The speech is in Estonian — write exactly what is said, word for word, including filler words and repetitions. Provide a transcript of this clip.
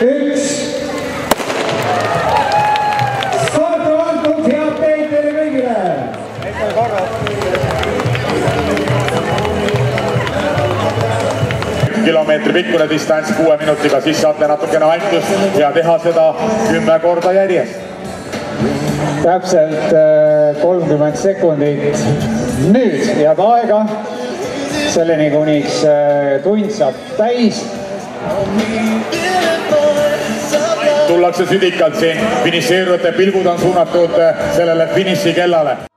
üks. Starti antud, head teid teile kõigile! kilomeetri pikkune distants kuue minutiga, siis saate natukene antust ja teha seda kümme korda järjest. Täpselt kolmkümmend sekundit. Nüüd jääb aega selleni, kuniks tund saab täis. Tullakse südikalt siin, finišeerujate pilgud on suunatud sellele finiši kellale.